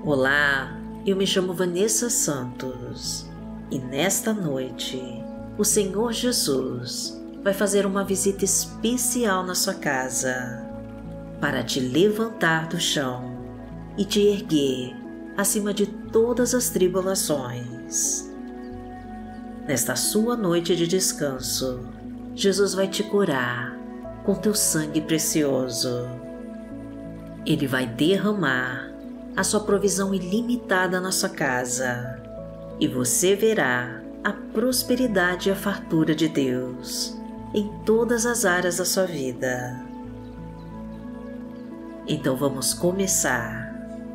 Olá, eu me chamo Vanessa Santos e nesta noite o Senhor Jesus vai fazer uma visita especial na sua casa para te levantar do chão e te erguer acima de todas as tribulações. Nesta sua noite de descanso, Jesus vai te curar com teu sangue precioso. Ele vai derramar a sua provisão ilimitada na sua casa e você verá a prosperidade e a fartura de Deus em todas as áreas da sua vida. Então vamos começar.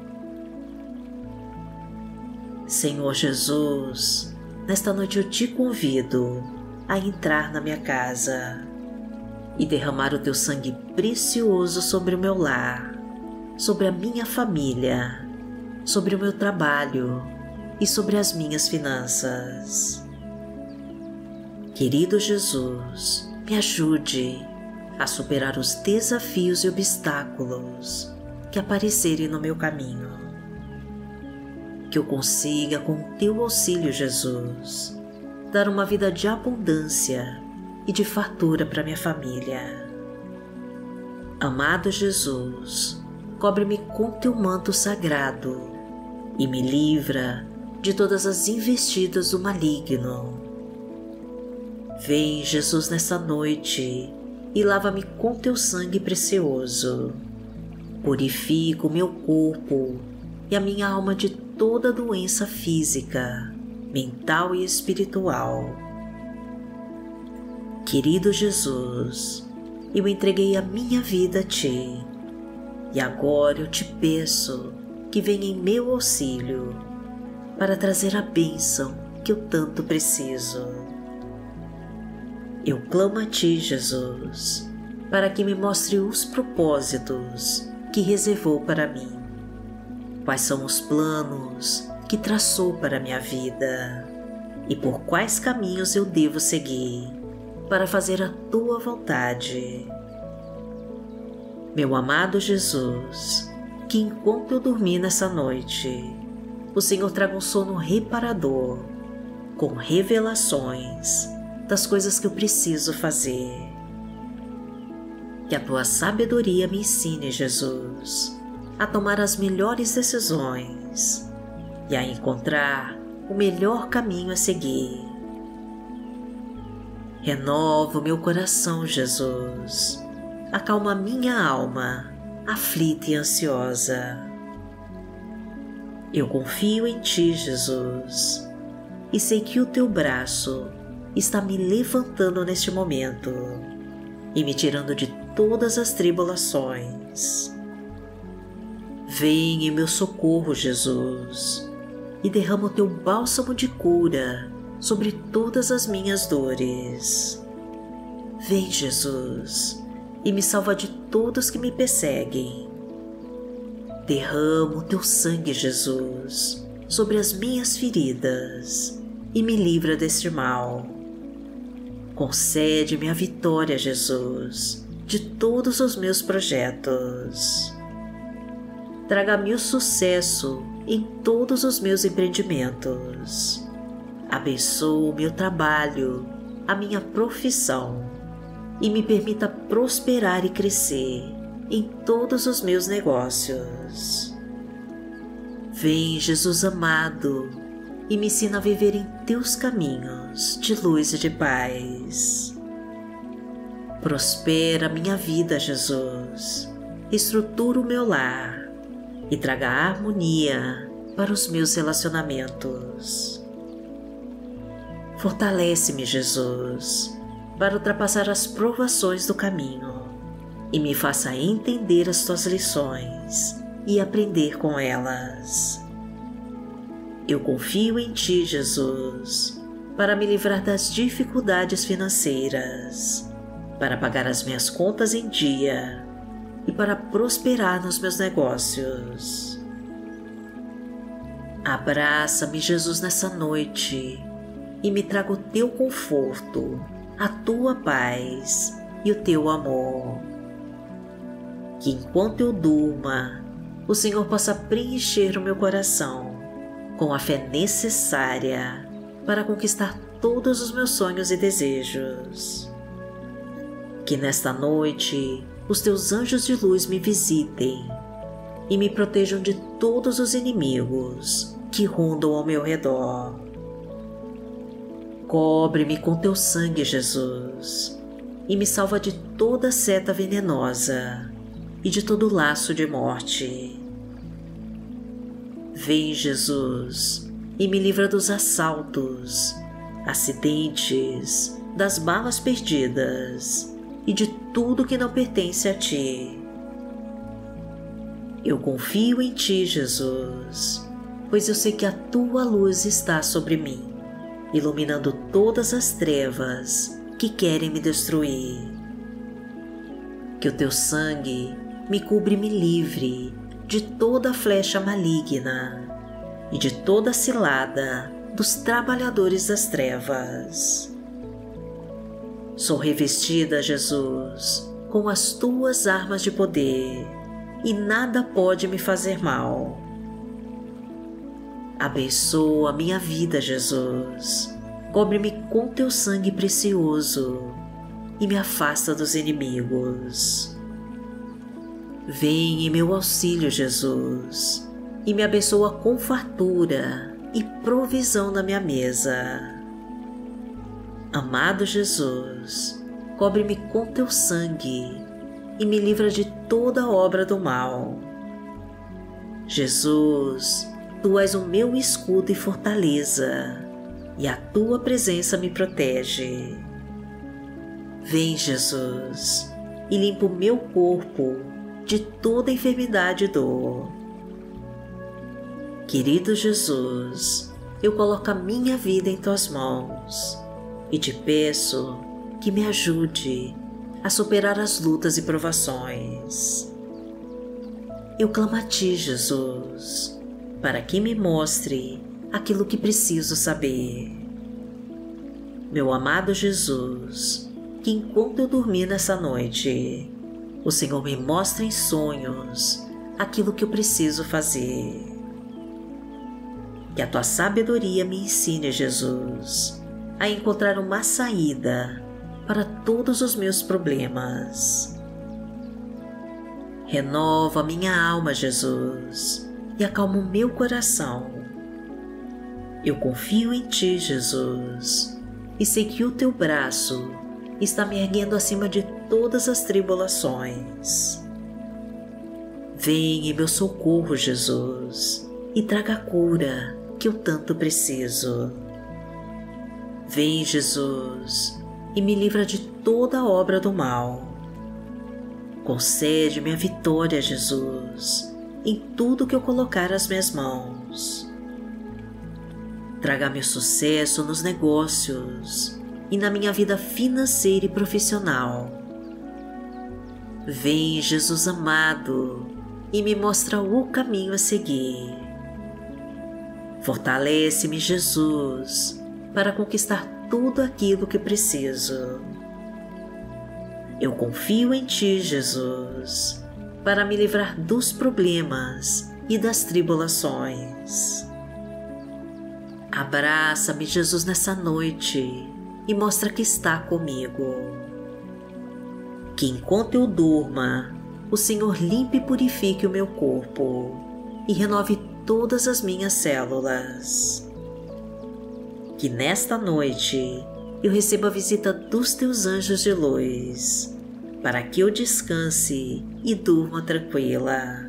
Senhor Jesus, nesta noite eu te convido a entrar na minha casa e derramar o teu sangue precioso sobre o meu lar, sobre a minha família, sobre o meu trabalho e sobre as minhas finanças. Querido Jesus, me ajude a superar os desafios e obstáculos que aparecerem no meu caminho. Que eu consiga, com teu auxílio, Jesus, dar uma vida de abundância e de fartura para minha família. Amado Jesus, cobre-me com teu manto sagrado e me livra de todas as investidas do maligno. Vem, Jesus, nessa noite e lava-me com teu sangue precioso. Purifica o meu corpo e a minha alma de toda doença física, mental e espiritual. Querido Jesus, eu entreguei a minha vida a ti e agora eu te peço que venha em meu auxílio para trazer a bênção que eu tanto preciso. Eu clamo a ti, Jesus, para que me mostre os propósitos que reservou para mim. Quais são os planos que traçou para a minha vida e por quais caminhos eu devo seguir para fazer a tua vontade. Meu amado Jesus, que enquanto eu dormi nessa noite, o Senhor traga um sono reparador, com revelações das coisas que eu preciso fazer. Que a tua sabedoria me ensine, Jesus, a tomar as melhores decisões e a encontrar o melhor caminho a seguir. Renova o meu coração, Jesus. Acalma minha alma, aflita e ansiosa. Eu confio em ti, Jesus, e sei que o teu braço está me levantando neste momento e me tirando de todas as tribulações. Vem em meu socorro, Jesus, e derrama o teu bálsamo de cura sobre todas as minhas dores. Vem, Jesus, e me salva de todos que me perseguem. Derrama o teu sangue, Jesus, sobre as minhas feridas e me livra deste mal. Concede-me a vitória, Jesus, de todos os meus projetos. Traga-me o sucesso em todos os meus empreendimentos. Abençoa o meu trabalho, a minha profissão e me permita prosperar e crescer em todos os meus negócios. Vem, Jesus amado, e me ensina a viver em teus caminhos de luz e de paz. Prospera minha vida, Jesus, estrutura o meu lar e traga harmonia para os meus relacionamentos. Fortalece-me, Jesus, para ultrapassar as provações do caminho e me faça entender as tuas lições e aprender com elas. Eu confio em ti, Jesus, para me livrar das dificuldades financeiras, para pagar as minhas contas em dia e para prosperar nos meus negócios. Abraça-me, Jesus, nessa noite e me traga o teu conforto, a tua paz e o teu amor. Que enquanto eu durma, o Senhor possa preencher o meu coração com a fé necessária para conquistar todos os meus sonhos e desejos. Que nesta noite os teus anjos de luz me visitem e me protejam de todos os inimigos que rondam ao meu redor. Cobre-me com teu sangue, Jesus, e me salva de toda seta venenosa e de todo laço de morte. Vem, Jesus, e me livra dos assaltos, acidentes, das balas perdidas e de tudo que não pertence a ti. Eu confio em ti, Jesus, pois eu sei que a tua luz está sobre mim, iluminando todas as trevas que querem me destruir. Que o teu sangue me cubra e me livre de toda flecha maligna e de toda cilada dos trabalhadores das trevas. Sou revestida, Jesus, com as tuas armas de poder e nada pode me fazer mal. Abençoa a minha vida, Jesus. Cobre-me com teu sangue precioso e me afasta dos inimigos. Vem em meu auxílio, Jesus, e me abençoa com fartura e provisão na minha mesa. Amado Jesus, cobre-me com teu sangue e me livra de toda obra do mal. Jesus, tu és o meu escudo e fortaleza, e a tua presença me protege. Vem, Jesus, e limpa o meu corpo de toda enfermidade e dor. Querido Jesus, eu coloco a minha vida em tuas mãos e te peço que me ajude a superar as lutas e provações. Eu clamo a ti, Jesus, para que me mostre aquilo que preciso saber. Meu amado Jesus, que enquanto eu dormir nessa noite, o Senhor me mostra em sonhos aquilo que eu preciso fazer. Que a tua sabedoria me ensine, Jesus, a encontrar uma saída para todos os meus problemas. Renova minha alma, Jesus, e acalma o meu coração. Eu confio em ti, Jesus, e sei que o teu braço está me erguendo acima de todas as tribulações. Vem em meu socorro, Jesus, e traga a cura que eu tanto preciso. Vem, Jesus, e me livra de toda obra do mal. Concede-me a vitória, Jesus, em tudo que eu colocar as minhas mãos. Traga-me o sucesso nos negócios e na minha vida financeira e profissional. Vem, Jesus amado, e me mostra o caminho a seguir. Fortalece-me, Jesus, para conquistar tudo aquilo que preciso. Eu confio em ti, Jesus, para me livrar dos problemas e das tribulações. Abraça-me, Jesus, nessa noite e mostra que está comigo. Que enquanto eu durma, o Senhor limpe e purifique o meu corpo e renove todas as minhas células. Que nesta noite eu receba a visita dos teus anjos de luz, para que eu descanse e durma tranquila.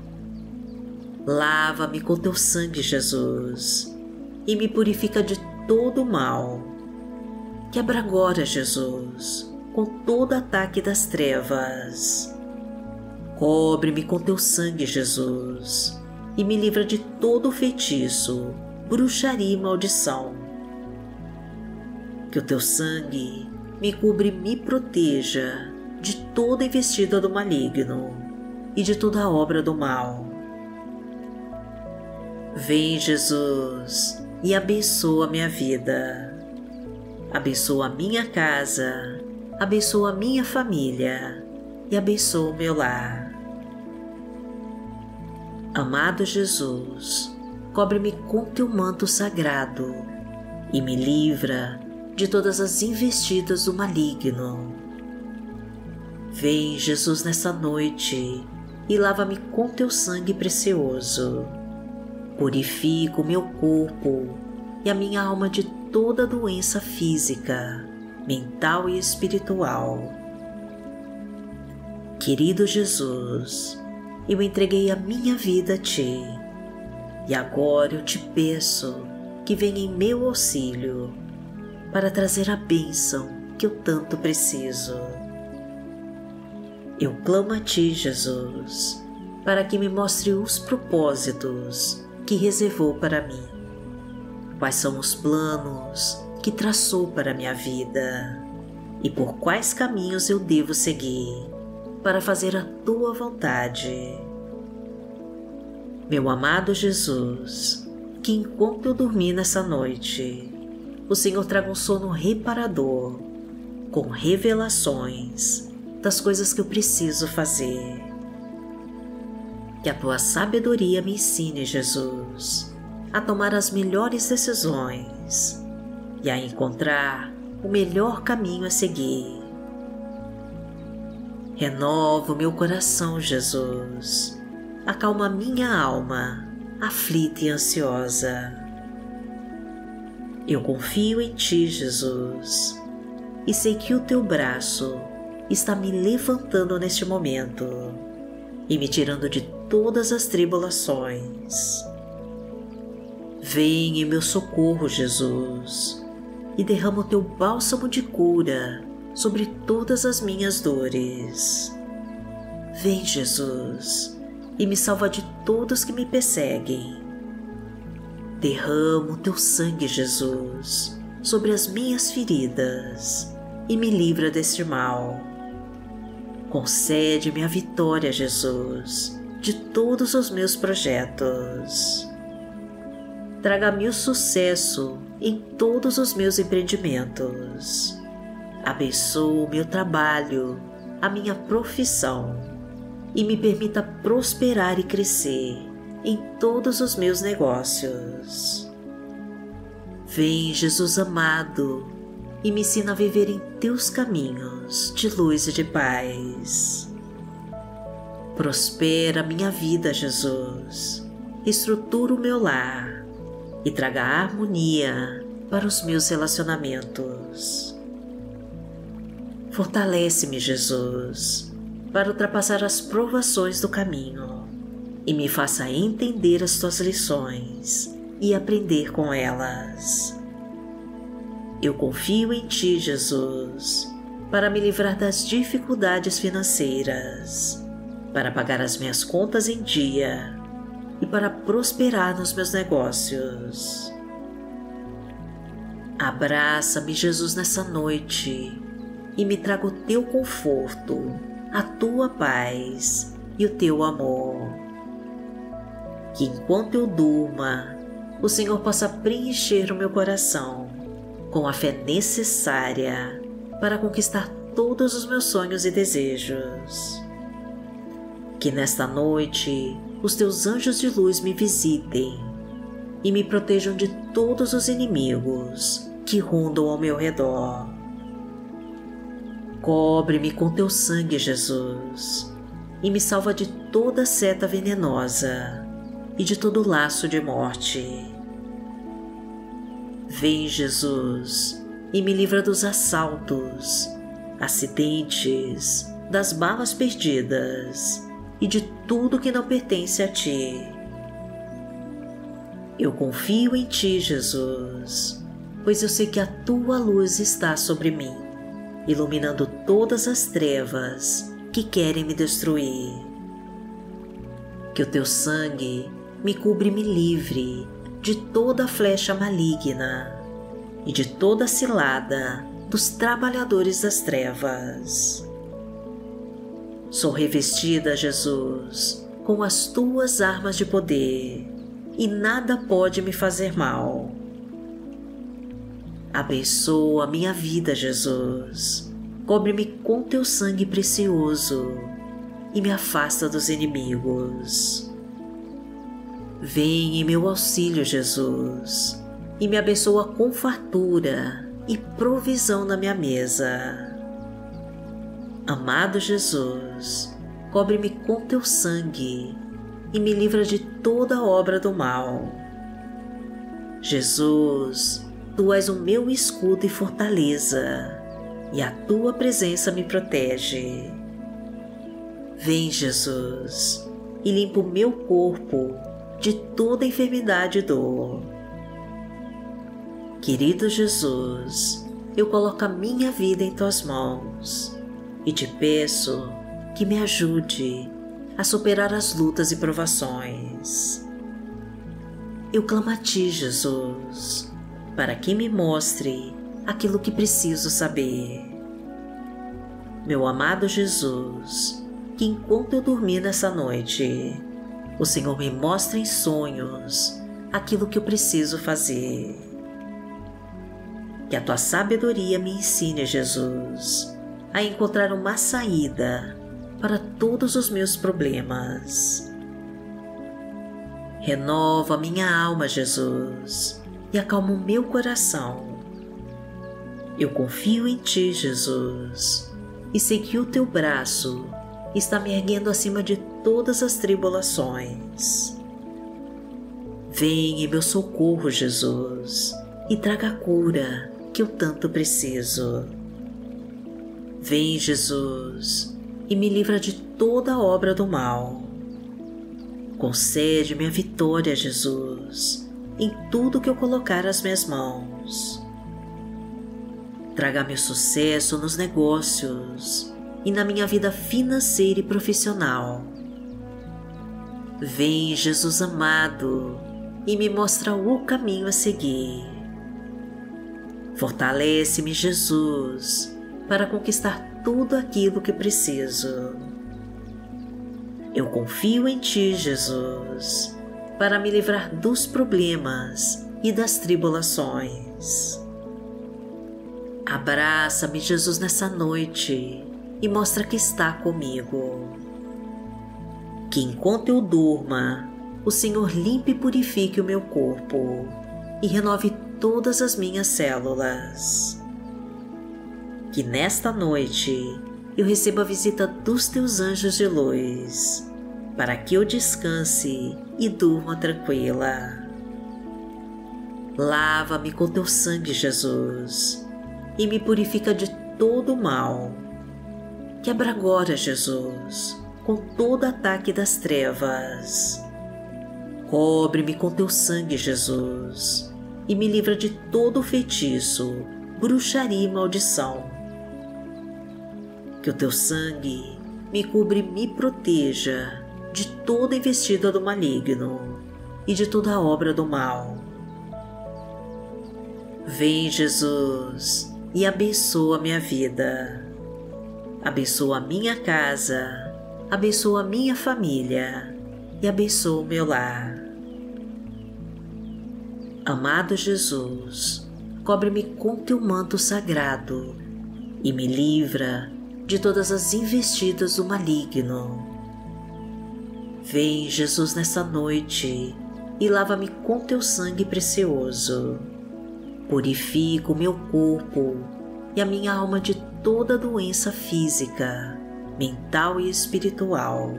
Lava-me com teu sangue, Jesus, e me purifica de todo o mal. Quebra agora, Jesus, com todo ataque das trevas. Cobre-me com teu sangue, Jesus, e me livra de todo feitiço, bruxaria e maldição. Que o teu sangue me cubra e me proteja de toda investida do maligno e de toda obra do mal. Vem, Jesus, e abençoa a minha vida. Abençoa a minha casa, abençoa a minha família e abençoa o meu lar. Amado Jesus, cobre-me com teu manto sagrado e me livra de todas as investidas do maligno. Vem, Jesus, nessa noite e lava-me com teu sangue precioso. Purifica o meu corpo e a minha alma de toda doença física, mental e espiritual. Querido Jesus, eu entreguei a minha vida a Ti e agora eu te peço que venha em meu auxílio para trazer a bênção que eu tanto preciso. Eu clamo a Ti, Jesus, para que me mostre os propósitos que reservou para mim. Quais são os planos que traçou para a minha vida e por quais caminhos eu devo seguir para fazer a Tua vontade. Meu amado Jesus, que enquanto eu dormir nessa noite, o Senhor traga um sono reparador, com revelações das coisas que eu preciso fazer. Que a Tua sabedoria me ensine, Jesus, a tomar as melhores decisões e a encontrar o melhor caminho a seguir. Renova o meu coração, Jesus, acalma minha alma, aflita e ansiosa. Eu confio em Ti, Jesus, e sei que o Teu braço está me levantando neste momento e me tirando de todas as tribulações. Vem em meu socorro, Jesus, e derrama o Teu bálsamo de cura sobre todas as minhas dores. Vem, Jesus, e me salva de todos que me perseguem. Derrama o Teu sangue, Jesus, sobre as minhas feridas e me livra deste mal. Concede-me a vitória, Jesus, de todos os meus projetos. Traga-me o sucesso em todos os meus empreendimentos. Abençoe o meu trabalho, a minha profissão e me permita prosperar e crescer em todos os meus negócios. Vem, Jesus amado, e me ensina a viver em Teus caminhos de luz e de paz. Prospera a minha vida, Jesus, estrutura o meu lar e traga harmonia para os meus relacionamentos. Fortalece-me, Jesus, para ultrapassar as provações do caminho e me faça entender as Tuas lições e aprender com elas. Eu confio em Ti, Jesus, para me livrar das dificuldades financeiras, para pagar as minhas contas em dia e para prosperar nos meus negócios. Abraça-me, Jesus, nessa noite e me traga o Teu conforto, a Tua paz e o Teu amor. Que enquanto eu durma, o Senhor possa preencher o meu coração com a fé necessária para conquistar todos os meus sonhos e desejos. Que nesta noite os Teus anjos de luz me visitem e me protejam de todos os inimigos que rondam ao meu redor. Cobre-me com Teu sangue, Jesus, e me salva de toda seta venenosa e de todo laço de morte. Vem, Jesus, e me livra dos assaltos, acidentes, das balas perdidas e de tudo que não pertence a Ti. Eu confio em Ti, Jesus, pois eu sei que a Tua luz está sobre mim, iluminando todas as trevas que querem me destruir. Que o Teu sangue me cubra e me livre de toda flecha maligna e de toda cilada dos trabalhadores das trevas. Sou revestida, Jesus, com as Tuas armas de poder e nada pode me fazer mal. Abençoa a minha vida, Jesus, cobre-me com Teu sangue precioso e me afasta dos inimigos. Vem em meu auxílio, Jesus, e me abençoa com fartura e provisão na minha mesa. Amado Jesus, cobre-me com teu sangue e me livra de toda obra do mal. Jesus, tu és o meu escudo e fortaleza, e a tua presença me protege. Vem, Jesus, e limpa o meu corpo de toda enfermidade e dor. Querido Jesus, eu coloco a minha vida em tuas mãos e te peço que me ajude a superar as lutas e provações. Eu clamo a ti, Jesus, para que me mostre aquilo que preciso saber. Meu amado Jesus, que enquanto eu dormir nessa noite, o Senhor me mostra em sonhos aquilo que eu preciso fazer. Que a tua sabedoria me ensine, Jesus, a encontrar uma saída para todos os meus problemas. Renova minha alma, Jesus, e acalma o meu coração. Eu confio em ti, Jesus, e sei que o teu braço está me erguendo acima de todas as tribulações. Vem em meu socorro, Jesus, e traga a cura que eu tanto preciso. Vem, Jesus, e me livra de toda obra do mal. Concede-me a vitória, Jesus, em tudo que eu colocar as minhas mãos. Traga-me o sucesso nos negócios e na minha vida financeira e profissional. Vem, Jesus amado, e me mostra o caminho a seguir. Fortalece-me, Jesus, para conquistar tudo aquilo que preciso. Eu confio em ti, Jesus, para me livrar dos problemas e das tribulações. Abraça-me, Jesus, nessa noite e mostra que está comigo. Que enquanto eu durma, o Senhor limpe e purifique o meu corpo e renove todas as minhas células. Que nesta noite eu receba a visita dos teus anjos de luz, para que eu descanse e durma tranquila. Lava-me com teu sangue, Jesus, e me purifica de todo o mal. Quebra agora, Jesus, com todo ataque das trevas. Cobre-me com teu sangue, Jesus, e me livra de todo feitiço, bruxaria e maldição. Que o teu sangue me cubra e me proteja de toda investida do maligno e de toda obra do mal. Vem, Jesus, e abençoa minha vida. Abençoa a minha casa, abençoa a minha família e abençoa o meu lar. Amado Jesus, cobre-me com teu manto sagrado e me livra de todas as investidas do maligno. Vem, Jesus, nessa noite e lava-me com teu sangue precioso. Purifica o meu corpo e a minha alma de toda doença física, mental e espiritual.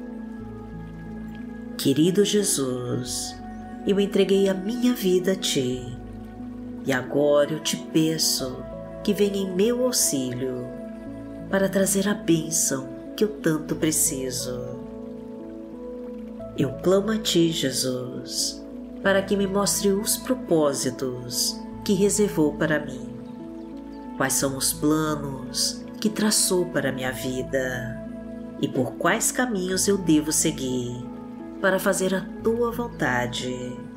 Querido Jesus, eu entreguei a minha vida a ti e agora eu te peço que venha em meu auxílio para trazer a bênção que eu tanto preciso. Eu clamo a ti, Jesus, para que me mostre os propósitos que reservou para mim. Quais são os planos que traçou para a minha vida e por quais caminhos eu devo seguir para fazer a tua vontade.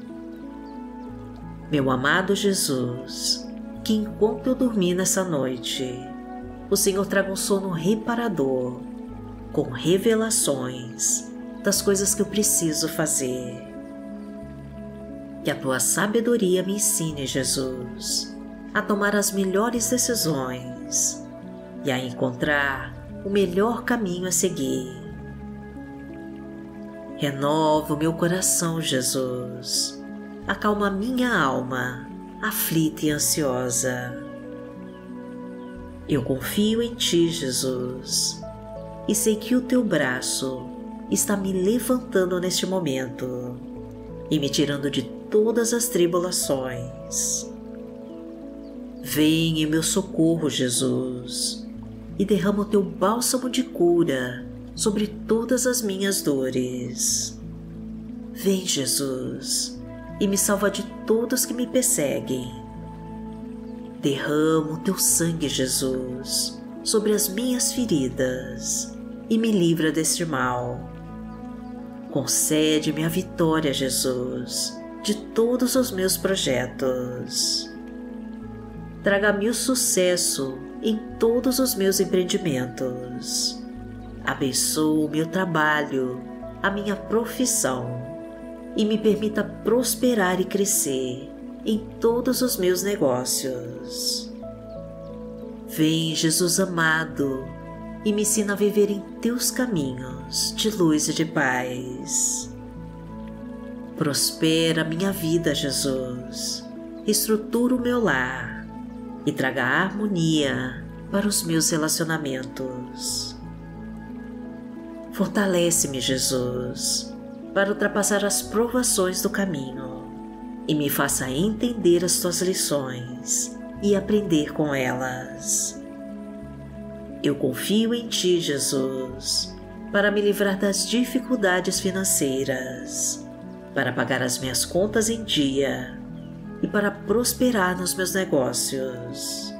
Meu amado Jesus, que enquanto eu dormir nessa noite, o Senhor traga um sono reparador, com revelações das coisas que eu preciso fazer. Que a tua sabedoria me ensine, Jesus, a tomar as melhores decisões e a encontrar o melhor caminho a seguir. Renova o meu coração, Jesus. Acalma minha alma, aflita e ansiosa. Eu confio em Ti, Jesus, e sei que o Teu braço está me levantando neste momento e me tirando de todas as tribulações. Vem em meu socorro, Jesus, e derrama o Teu bálsamo de cura sobre todas as minhas dores. Vem, Jesus, e me salva de todos que me perseguem. Derrama o Teu sangue, Jesus, sobre as minhas feridas e me livra deste mal. Concede-me a vitória, Jesus, de todos os meus projetos. Traga-me o sucesso em todos os meus empreendimentos. Abençoe o meu trabalho, a minha profissão e me permita prosperar e crescer em todos os meus negócios. Vem, Jesus amado, e me ensina a viver em Teus caminhos de luz e de paz. Prospera minha vida, Jesus, estrutura o meu lar e traga harmonia para os meus relacionamentos. Fortalece-me, Jesus, para ultrapassar as provações do caminho e me faça entender as Tuas lições e aprender com elas. Eu confio em Ti, Jesus, para me livrar das dificuldades financeiras, para pagar as minhas contas em dia e para prosperar nos meus negócios.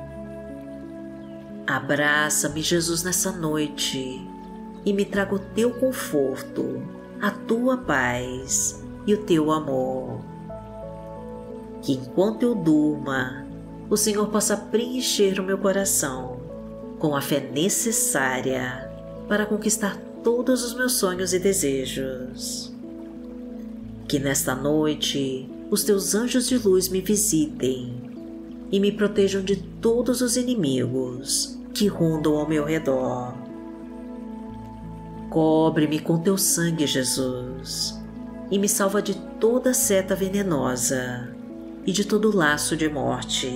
Abraça-me, Jesus, nessa noite e me traga o Teu conforto, a Tua paz e o Teu amor. Que enquanto eu durma, o Senhor possa preencher o meu coração com a fé necessária para conquistar todos os meus sonhos e desejos. Que nesta noite os Teus anjos de luz me visitem e me protejam de todos os inimigos que rondam ao meu redor. Cobre-me com Teu sangue, Jesus, e me salva de toda seta venenosa e de todo laço de morte.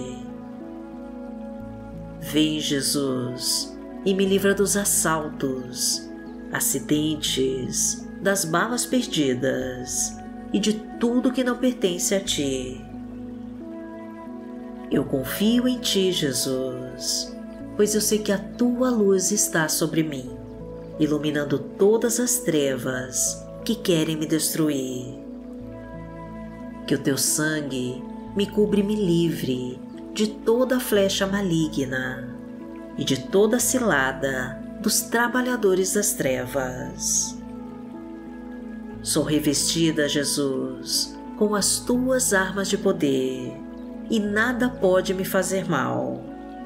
Vem, Jesus, e me livra dos assaltos, acidentes, das balas perdidas e de tudo que não pertence a Ti. Eu confio em Ti, Jesus, pois eu sei que a Tua luz está sobre mim, iluminando todas as trevas que querem me destruir. Que o Teu sangue me cubra e me livre de toda flecha maligna e de toda cilada dos trabalhadores das trevas. Sou revestida, Jesus, com as Tuas armas de poder e nada pode me fazer mal.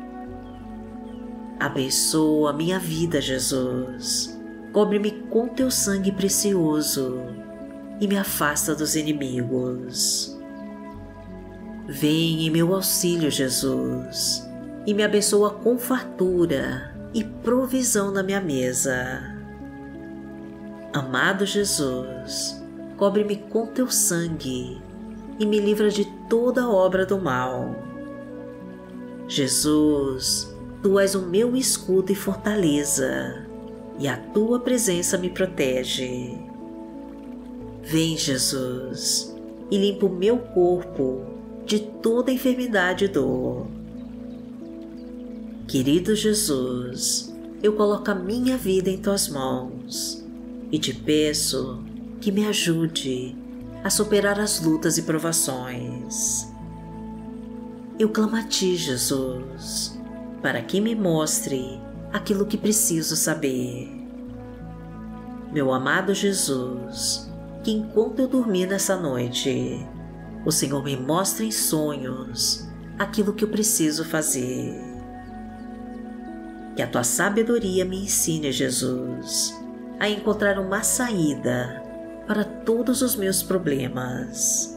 Abençoa a minha vida, Jesus, cobre-me com Teu sangue precioso e me afasta dos inimigos. Vem em meu auxílio, Jesus, e me abençoa com fartura e provisão na minha mesa. Amado Jesus, cobre-me com Teu sangue e me livra de toda obra do mal. Jesus, Tu és o meu escudo e fortaleza, e a Tua presença me protege. Vem, Jesus, e limpa o meu corpo de toda enfermidade e dor. Querido Jesus, eu coloco a minha vida em Tuas mãos e Te peço que me ajude a superar as lutas e provações. Eu clamo a Ti, Jesus, para que me mostre aquilo que preciso saber. Meu amado Jesus, que enquanto eu dormir nessa noite, o Senhor me mostra em sonhos aquilo que eu preciso fazer. Que a Tua sabedoria me ensine, Jesus, a encontrar uma saída para todos os meus problemas.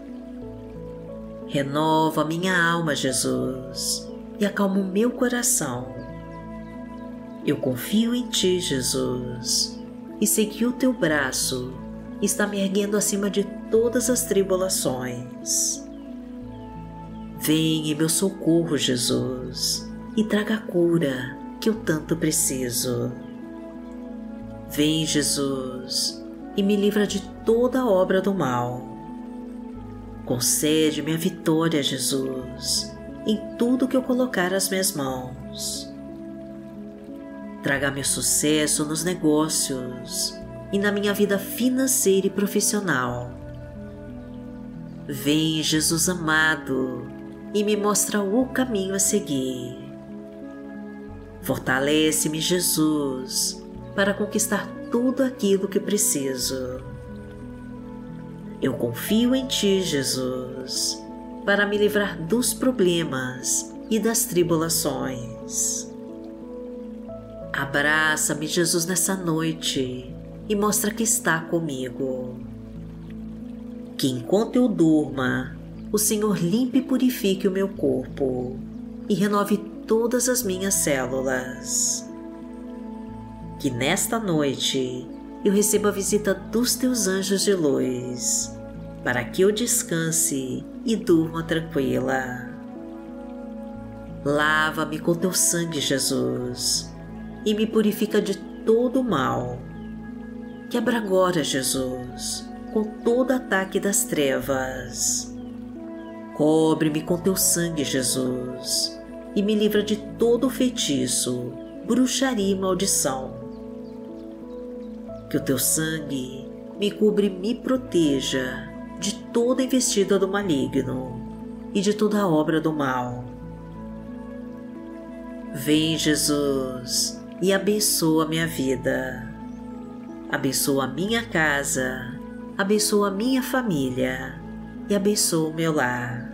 Renova minha alma, Jesus, e acalma o meu coração. Eu confio em Ti, Jesus, e sei que o teu braço está me erguendo acima de todas as tribulações. Vem em meu socorro, Jesus, e traga a cura que eu tanto preciso. Vem, Jesus, e me livra de toda a obra do mal. Concede-me a vitória, Jesus, em tudo que eu colocar as minhas mãos. Traga-me o sucesso nos negócios e na minha vida financeira e profissional. Vem, Jesus amado, e me mostra o caminho a seguir. Fortalece-me, Jesus, para conquistar tudo aquilo que preciso. Eu confio em Ti, Jesus, para me livrar dos problemas e das tribulações. Abraça-me, Jesus, nessa noite e mostra que está comigo. Que enquanto eu durma, o Senhor limpe e purifique o meu corpo e renove todas as minhas células. Que nesta noite eu receba a visita dos Teus anjos de luz, para que eu descanse e durma tranquila. Lava-me com Teu sangue, Jesus, e me purifica de todo o mal. Quebra agora, Jesus, com todo ataque das trevas. Cobre-me com Teu sangue, Jesus, e me livra de todo feitiço, bruxaria e maldição. Que o Teu sangue me cubra e me proteja de toda investida do maligno e de toda obra do mal. Vem, Jesus, e abençoa a minha vida. Abençoa a minha casa, abençoa a minha família e abençoa o meu lar.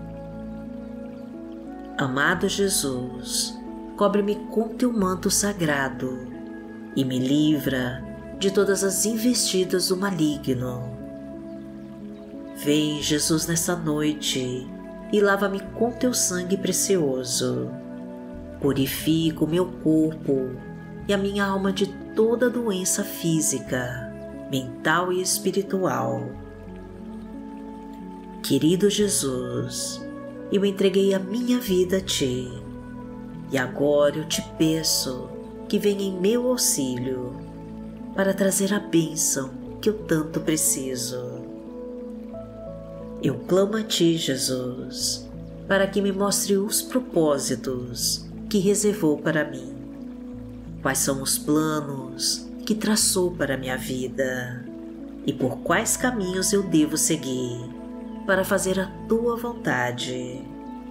Amado Jesus, cobre-me com Teu manto sagrado e me livra de todas as investidas do maligno. Vem, Jesus, nessa noite e lava-me com Teu sangue precioso. Purifica o meu corpo e a minha alma de toda doença física, mental e espiritual. Querido Jesus, eu entreguei a minha vida a Ti e agora eu Te peço que venha em meu auxílio para trazer a bênção que eu tanto preciso. Eu clamo a Ti, Jesus, para que me mostre os propósitos que reservou para mim. Quais são os planos que traçou para a minha vida e por quais caminhos eu devo seguir para fazer a Tua vontade.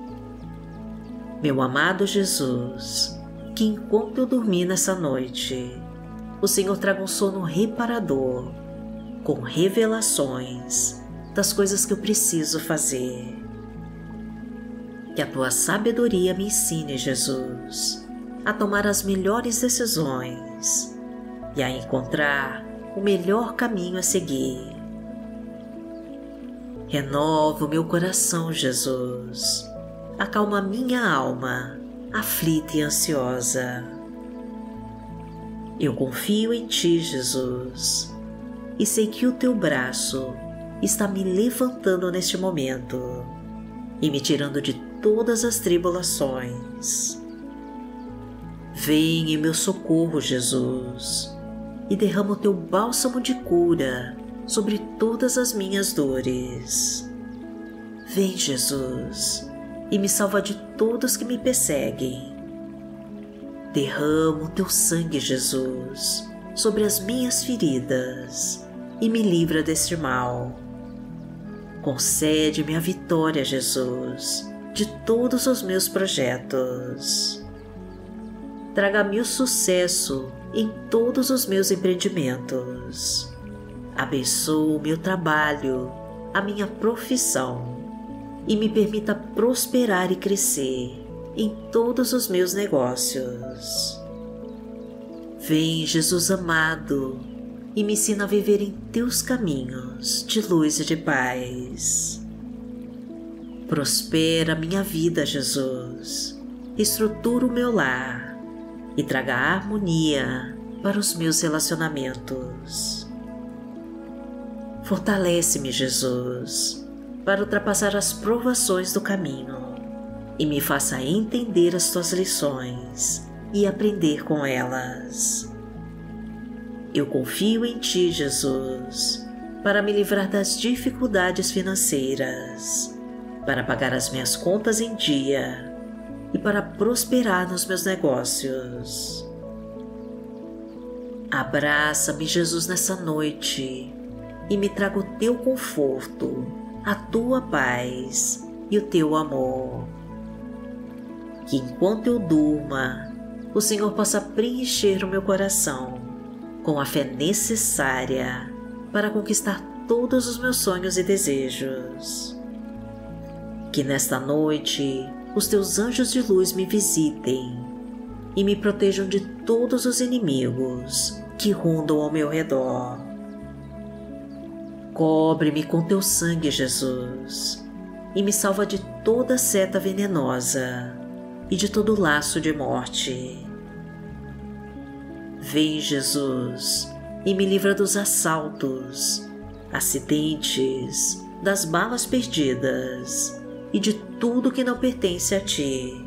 Meu amado Jesus, que enquanto eu dormir nessa noite, o Senhor traga um sono reparador, com revelações das coisas que eu preciso fazer. Que a Tua sabedoria me ensine, Jesus, a tomar as melhores decisões e a encontrar o melhor caminho a seguir. Renova o meu coração, Jesus. Acalma minha alma, aflita e ansiosa. Eu confio em Ti, Jesus, e sei que o Teu braço está me levantando neste momento e me tirando de todas as tribulações. Vem em meu socorro, Jesus, e derrama o Teu bálsamo de cura sobre todas as minhas dores. Vem, Jesus, e me salva de todos que me perseguem. Derrama o Teu sangue, Jesus, sobre as minhas feridas e me livra deste mal. Concede-me a vitória, Jesus, de todos os meus projetos. Traga-me o sucesso em todos os meus empreendimentos. Abençoa o meu trabalho, a minha profissão e me permita prosperar e crescer em todos os meus negócios. Vem, Jesus amado, e me ensina a viver em Teus caminhos de luz e de paz. Prospera a minha vida, Jesus, estrutura o meu lar e traga harmonia para os meus relacionamentos. Fortalece-me, Jesus, para ultrapassar as provações do caminho e me faça entender as tuas lições e aprender com elas. Eu confio em ti, Jesus, para me livrar das dificuldades financeiras, para pagar as minhas contas em dia e para prosperar nos meus negócios. Abraça-me, Jesus, nessa noite e me traga o teu conforto, a tua paz e o teu amor. Que enquanto eu durma, o Senhor possa preencher o meu coração com a fé necessária para conquistar todos os meus sonhos e desejos. Que nesta noite os teus anjos de luz me visitem e me protejam de todos os inimigos que rondam ao meu redor. Cobre-me com teu sangue, Jesus, e me salva de toda seta venenosa e de todo laço de morte. Vem, Jesus, e me livra dos assaltos, acidentes, das balas perdidas e de tudo que não pertence a ti.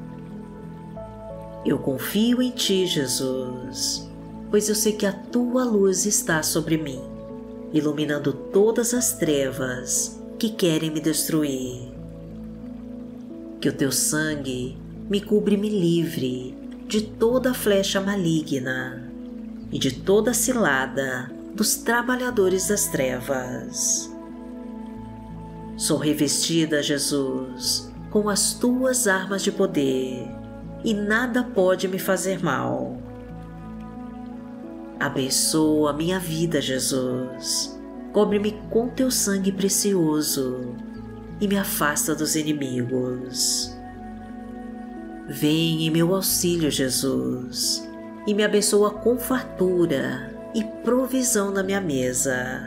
Eu confio em ti, Jesus, pois eu sei que a tua luz está sobre mim, iluminando todas as trevas que querem me destruir. Que o teu sangue me cubra e me livre de toda flecha maligna e de toda cilada dos trabalhadores das trevas. Sou revestida, Jesus, com as tuas armas de poder e nada pode me fazer mal. Abençoa a minha vida, Jesus. Cobre-me com teu sangue precioso e me afasta dos inimigos. Vem em meu auxílio, Jesus, e me abençoa com fartura e provisão na minha mesa.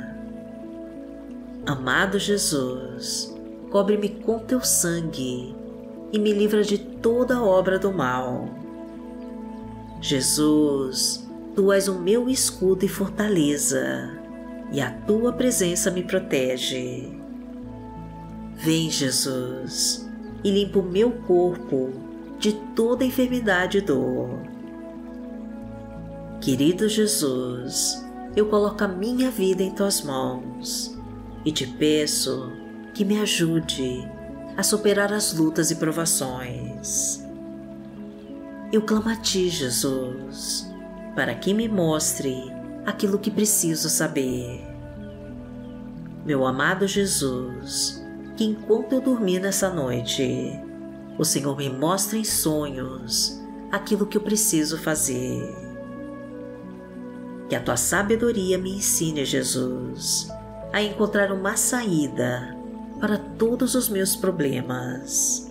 Amado Jesus, cobre-me com teu sangue e me livra de toda obra do mal. Jesus, tu és o meu escudo e fortaleza, e a tua presença me protege. Vem, Jesus, e limpa o meu corpo de toda enfermidade e dor. Querido Jesus, eu coloco a minha vida em tuas mãos e te peço que me ajude a superar as lutas e provações. Eu clamo a ti, Jesus, para que me mostre aquilo que preciso saber. Meu amado Jesus, que enquanto eu dormir nessa noite, o Senhor me mostre em sonhos aquilo que eu preciso fazer. Que a tua sabedoria me ensine, Jesus, a encontrar uma saída para todos os meus problemas.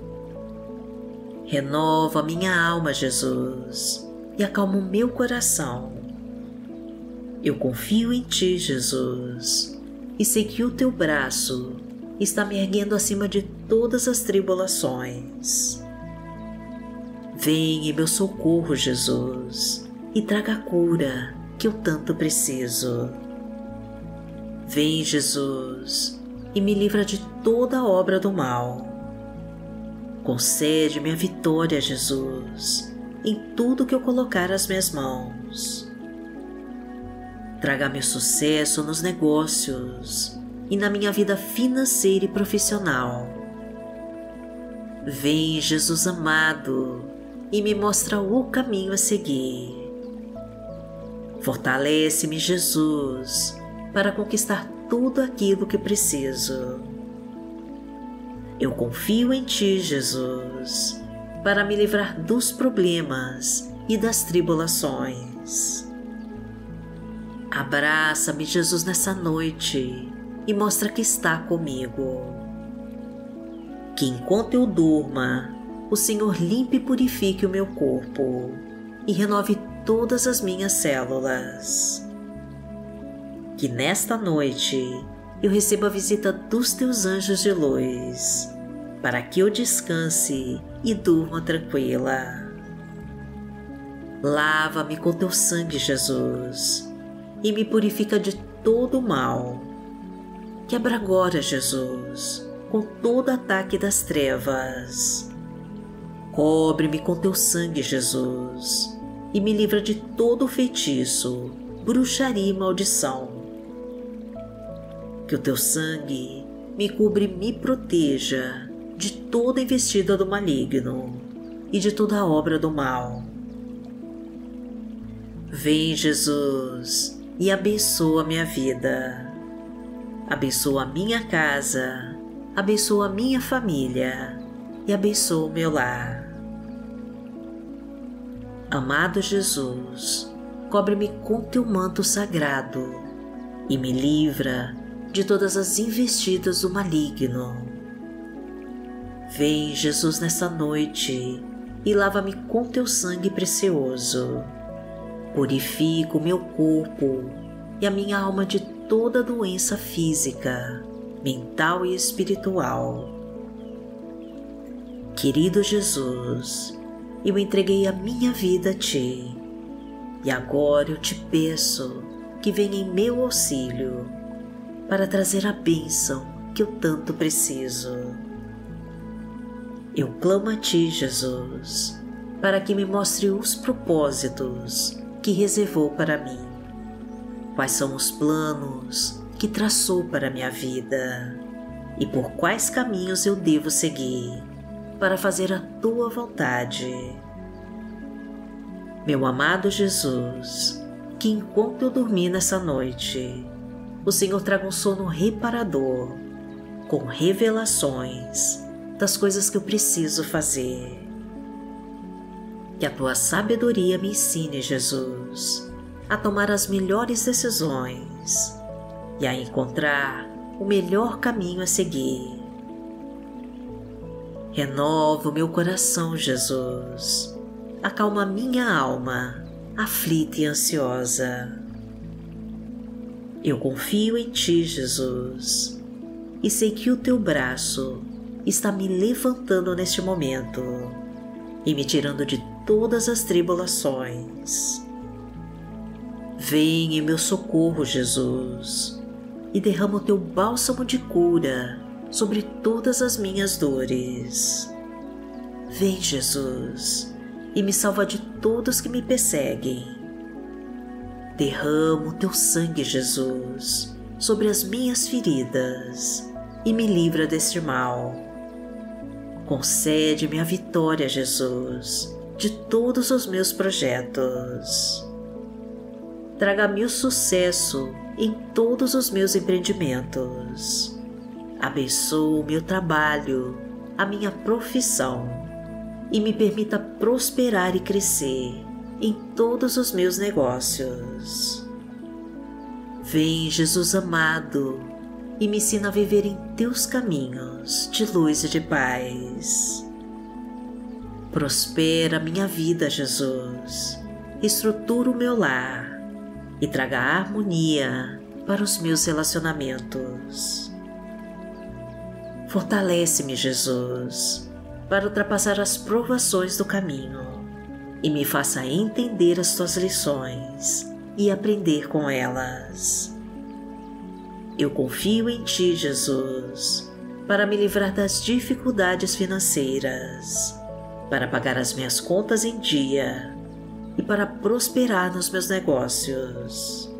Renova minha alma, Jesus, e acalma o meu coração. Eu confio em ti, Jesus, e sei que o teu braço está me erguendo acima de todas as tribulações. Vem em meu socorro, Jesus, e traga a cura que eu tanto preciso. Vem, Jesus, e me livra de toda obra do mal. Concede-me a vitória, Jesus, em tudo que eu colocar as minhas mãos. Traga-me o sucesso nos negócios e na minha vida financeira e profissional. Vem, Jesus amado, e me mostra o caminho a seguir. Fortalece-me, Jesus, para conquistar tudo aquilo que preciso. Eu confio em ti, Jesus, para me livrar dos problemas e das tribulações. Abraça-me, Jesus, nessa noite e mostra que está comigo. Que enquanto eu durma, o Senhor limpe e purifique o meu corpo e renove todas as minhas células. Que nesta noite eu receba a visita dos teus anjos de luz, para que eu descanse e durma tranquila. Lava-me com teu sangue, Jesus, e me purifica de todo o mal. Quebra agora, Jesus, com todo ataque das trevas. Cobre-me com teu sangue, Jesus, e me livra de todo feitiço, bruxaria e maldição. Que o teu sangue me cubra e me proteja de toda investida do maligno e de toda obra do mal. Vem, Jesus, e abençoa minha vida. Abençoa a minha casa, abençoa a minha família e abençoa o meu lar. Amado Jesus, cobre-me com teu manto sagrado e me livra de todas as investidas do maligno. Vem, Jesus, nesta noite e lava-me com teu sangue precioso. Purifica o meu corpo e a minha alma de toda doença física, mental e espiritual. Querido Jesus, eu entreguei a minha vida a Ti e agora eu te peço que venha em meu auxílio para trazer a bênção que eu tanto preciso. Eu clamo a Ti, Jesus, para que me mostre os propósitos que reservou para mim. Quais são os planos que traçou para a minha vida e por quais caminhos eu devo seguir para fazer a Tua vontade. Meu amado Jesus, que enquanto eu dormir nessa noite, o Senhor traga um sono reparador, com revelações das coisas que eu preciso fazer. Que a Tua sabedoria me ensine, Jesus, a tomar as melhores decisões e a encontrar o melhor caminho a seguir. Renova o meu coração, Jesus. Acalma minha alma, aflita e ansiosa. Eu confio em Ti, Jesus, e sei que o Teu braço está me levantando neste momento e me tirando de todas as tribulações. Vem em meu socorro, Jesus, e derrama o Teu bálsamo de cura sobre todas as minhas dores. Vem, Jesus, e me salva de todos que me perseguem. Derrama o Teu sangue, Jesus, sobre as minhas feridas e me livra deste mal. Concede-me a vitória, Jesus, de todos os meus projetos. Traga-me o sucesso em todos os meus empreendimentos. Abençoa o meu trabalho, a minha profissão e me permita prosperar e crescer em todos os meus negócios. Vem, Jesus amado, e me ensina a viver em Teus caminhos de luz e de paz. Prospera a minha vida, Jesus, estrutura o meu lar e traga harmonia para os meus relacionamentos. Fortalece-me, Jesus, para ultrapassar as provações do caminho e me faça entender as Tuas lições e aprender com elas. Eu confio em Ti, Jesus, para me livrar das dificuldades financeiras, para pagar as minhas contas em dia e para prosperar nos meus negócios.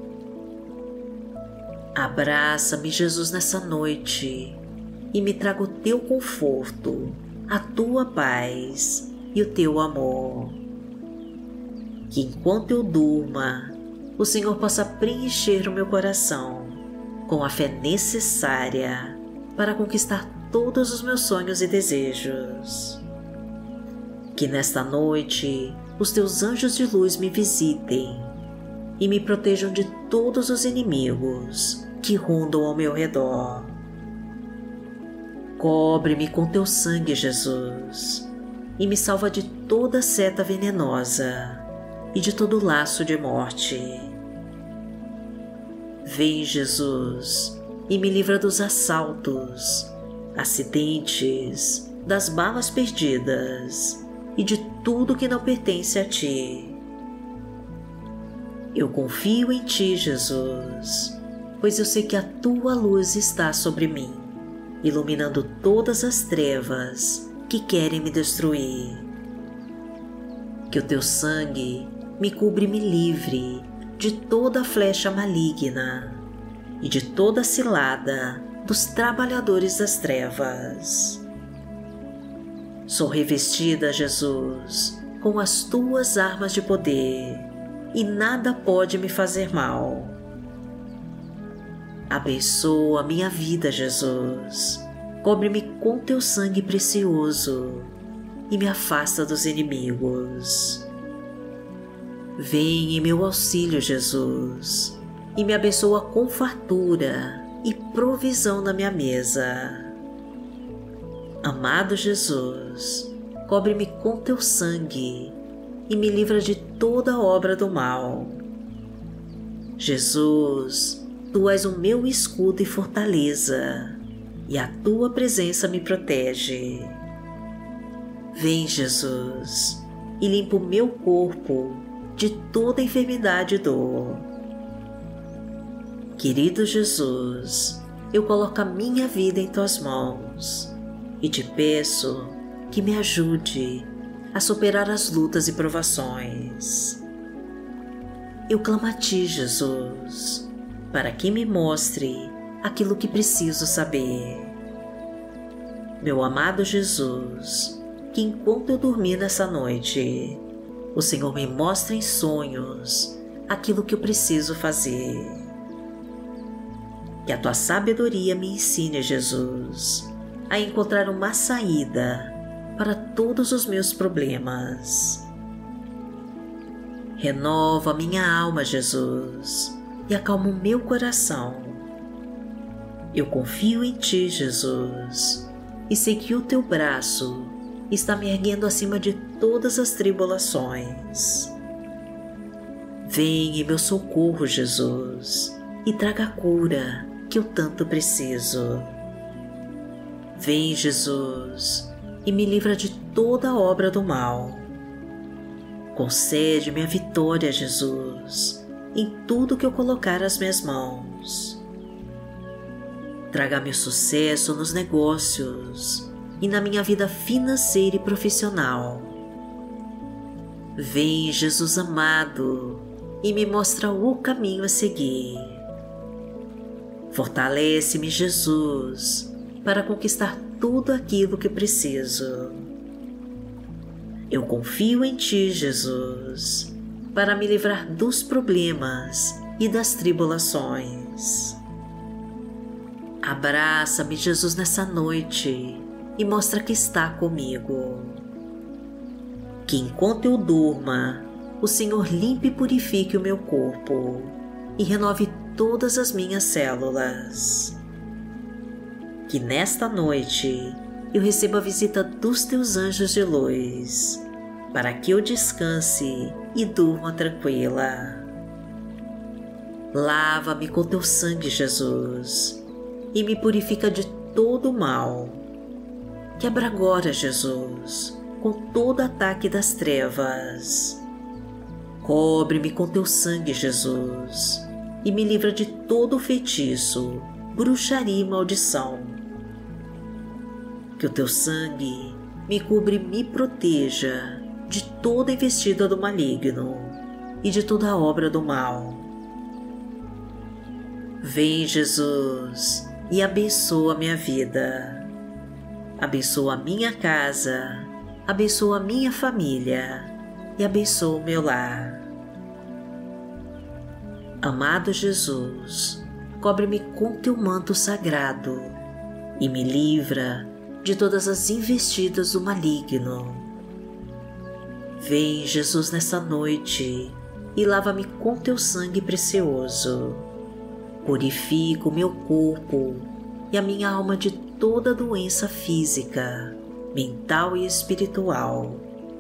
Abraça-me, Jesus, nessa noite e me traga o Teu conforto, a Tua paz e o Teu amor. Que enquanto eu durma, o Senhor possa preencher o meu coração com a fé necessária para conquistar todos os meus sonhos e desejos. Que nesta noite os Teus anjos de luz me visitem e me protejam de todos os inimigos que rondam ao meu redor. Cobre-me com Teu sangue, Jesus, e me salva de toda seta venenosa e de todo laço de morte. Vem, Jesus, e me livra dos assaltos, acidentes, das balas perdidas e de tudo que não pertence a Ti. Eu confio em Ti, Jesus, pois eu sei que a Tua luz está sobre mim, iluminando todas as trevas que querem me destruir. Que o Teu sangue me cubra e me livre de toda flecha maligna e de toda cilada dos trabalhadores das trevas. Sou revestida, Jesus, com as Tuas armas de poder e nada pode me fazer mal. Abençoa a minha vida, Jesus. Cobre-me com Teu sangue precioso e me afasta dos inimigos. Vem em meu auxílio, Jesus, e me abençoa com fartura e provisão na minha mesa. Amado Jesus, cobre-me com Teu sangue e me livra de toda obra do mal. Jesus, Tu és o meu escudo e fortaleza, e a Tua presença me protege. Vem, Jesus, e limpa o meu corpo de toda enfermidade e dor. Querido Jesus, eu coloco a minha vida em Tuas mãos e Te peço que me ajude a superar as lutas e provações. Eu clamo a Ti, Jesus, para que me mostre aquilo que preciso saber. Meu amado Jesus, que enquanto eu dormir nessa noite, o Senhor me mostra em sonhos aquilo que eu preciso fazer. Que a Tua sabedoria me ensine, Jesus, a encontrar uma saída para todos os meus problemas. Renova minha alma, Jesus, e acalma o meu coração. Eu confio em Ti, Jesus, e sei que o Teu braço está me erguendo acima de todas as tribulações. Vem em meu socorro, Jesus, e traga a cura que eu tanto preciso. Vem, Jesus, e me livra de toda obra do mal. Concede-me a vitória, Jesus, em tudo que eu colocar as minhas mãos. Traga-me o sucesso nos negócios e na minha vida financeira e profissional. Vem, Jesus amado, e me mostra o caminho a seguir. Fortalece-me, Jesus, para conquistar tudo aquilo que preciso. Eu confio em Ti, Jesus, para me livrar dos problemas e das tribulações. Abraça-me, Jesus, nessa noite e mostra que está comigo. Que enquanto eu durma, o Senhor limpe e purifique o meu corpo e renove todas as minhas células. Que nesta noite eu receba a visita dos Teus anjos de luz, para que eu descanse e durma tranquila. Lava-me com Teu sangue, Jesus, e me purifica de todo o mal. Quebra agora, Jesus, com todo ataque das trevas. Cobre-me com Teu sangue, Jesus, e me livra de todo feitiço, bruxaria e maldição. Que o Teu sangue me cubra e me proteja de toda investida do maligno e de toda obra do mal. Vem, Jesus, e abençoa a minha vida. Abençoa a minha casa, abençoa a minha família e abençoa o meu lar. Amado Jesus, cobre-me com Teu manto sagrado e me livra de todas as investidas do maligno. Vem, Jesus, nessa noite e lava-me com Teu sangue precioso. Purifica o meu corpo e a minha alma de toda doença física, mental e espiritual.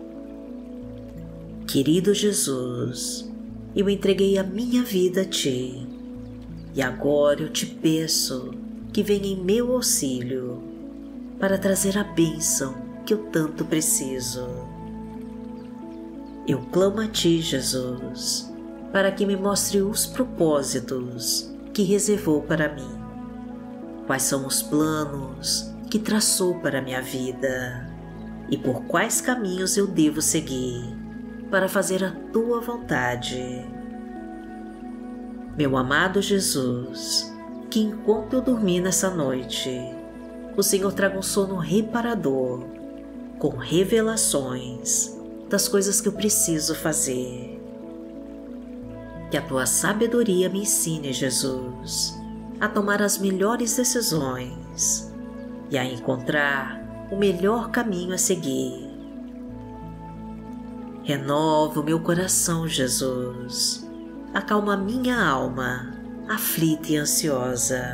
Querido Jesus, eu entreguei a minha vida a Ti e agora eu Te peço que venha em meu auxílio para trazer a bênção que eu tanto preciso. Eu clamo a Ti, Jesus, para que me mostre os propósitos que reservou para mim. Quais são os planos que traçou para a minha vida e por quais caminhos eu devo seguir para fazer a tua vontade. Meu amado Jesus, que enquanto eu dormi nessa noite, o Senhor traga um sono reparador, com revelações das coisas que eu preciso fazer. Que a tua sabedoria me ensine, Jesus, a tomar as melhores decisões e a encontrar o melhor caminho a seguir. Renova o meu coração, Jesus. Acalma minha alma, aflita e ansiosa.